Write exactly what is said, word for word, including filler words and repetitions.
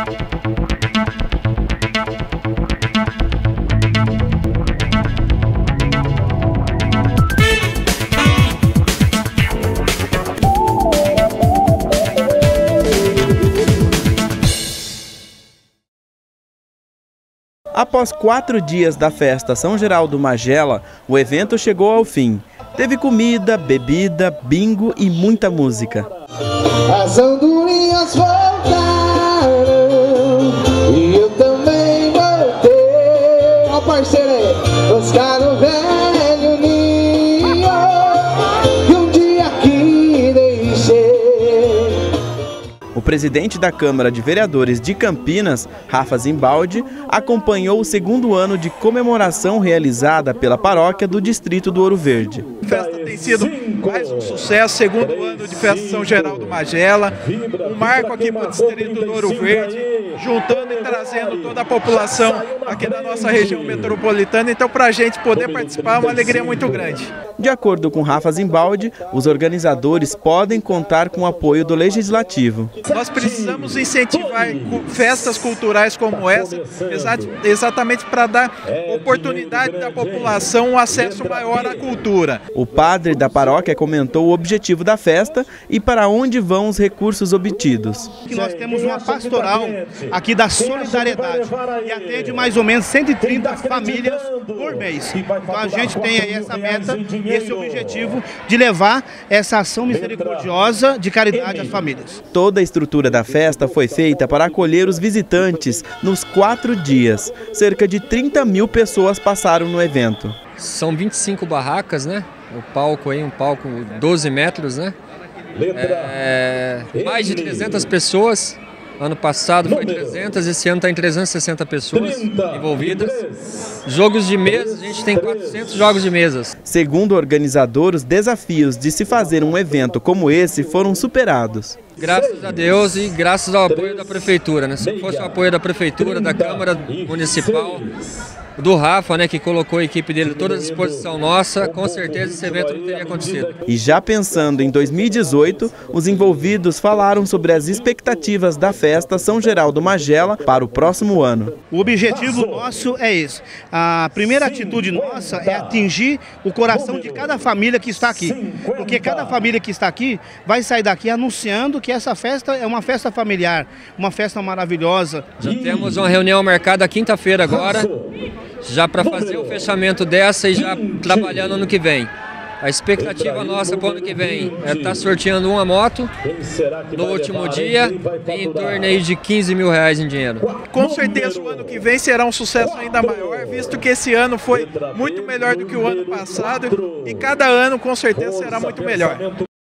Após quatro dias da festa São Geraldo Magela, o evento chegou ao fim. Teve comida, bebida, bingo e muita música. As andorinhas voltaram e eu também voltei. Ó parceiro aí, buscar o velho ninho que um dia aqui deixei. O presidente da Câmara de Vereadores de Campinas, Rafa Zimbaldi, acompanhou o segundo ano de comemoração realizada pela paróquia do Distrito do Ouro Verde. A festa tem sido mais um sucesso, segundo ano de festa São Geraldo Magela, um marco aqui para o Distrito do Ouro Verde, juntando e trazendo toda a população aqui da nossa região metropolitana. Então, para a gente poder participar é uma alegria muito grande. De acordo com Rafa Zimbaldi, os organizadores podem contar com o apoio do Legislativo. Nós precisamos incentivar festas culturais como essa, exatamente para dar oportunidade da população um acesso maior à cultura. O padre da paróquia comentou o objetivo da festa e para onde vão os recursos obtidos. Nós temos uma pastoral aqui da solidariedade e atende mais ou menos cento e trinta famílias por mês. Então a gente tem aí essa meta, esse objetivo de levar essa ação misericordiosa de caridade às famílias. Toda a estrutura da festa foi feita para acolher os visitantes nos quatro dias. Cerca de trinta mil pessoas passaram no evento. São vinte e cinco barracas, né? O palco aí, um palco doze metros, né? É, mais de trezentas pessoas. Ano passado foi trezentas, esse ano está em trezentas e sessenta pessoas envolvidas. Jogos de mesa, a gente tem quatrocentos jogos de mesas. Segundo o organizador, os desafios de se fazer um evento como esse foram superados. Graças a Deus e graças ao apoio da Prefeitura, né? Se fosse o apoio da Prefeitura, da Câmara Municipal, do Rafa, né, que colocou a equipe dele toda à disposição nossa, com certeza esse evento não teria acontecido. E já pensando em dois mil e dezoito, os envolvidos falaram sobre as expectativas da festa São Geraldo Magela para o próximo ano. O objetivo nosso é esse. A primeira atitude nossa é atingir o coração de cada família que está aqui. Porque cada família que está aqui vai sair daqui anunciando que essa festa é uma festa familiar, uma festa maravilhosa. Já temos uma reunião marcada quinta-feira agora, já para fazer o fechamento dessa e já trabalhando no que vem. A expectativa nossa para o ano que vem é estar sorteando uma moto no último dia em torno aí de quinze mil reais em dinheiro. Com certeza o ano que vem será um sucesso ainda maior, visto que esse ano foi muito melhor do que o ano passado e cada ano com certeza será muito melhor.